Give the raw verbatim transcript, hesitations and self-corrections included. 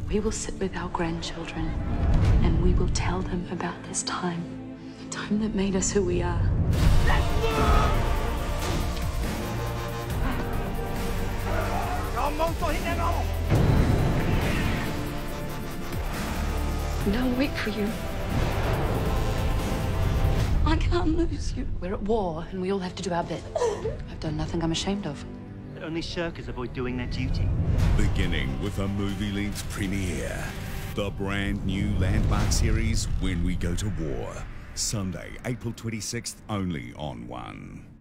We will sit with our grandchildren and we will tell them about this time. The time that made us who we are. They'll wait for you. I can't lose you. We're at war and we all have to do our bit. I've done nothing I'm ashamed of. Only shirkers avoid doing their duty. Beginning with a Movie Links premiere. The brand new landmark series, When We Go to War. Sunday, April twenty-sixth, only on One.